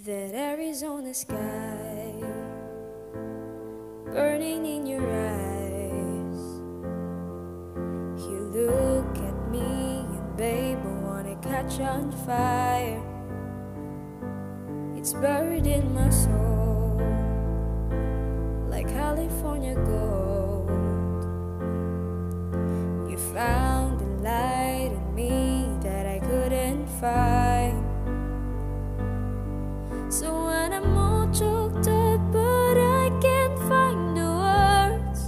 That Arizona sky burning in your eyes. You look at me and babe, I wanna catch on fire. It's buried in my soul like California gold. You found the light in me that I couldn't find. So when I'm all choked up but I can't find the words,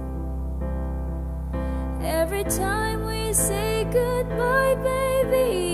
every time we say goodbye, baby,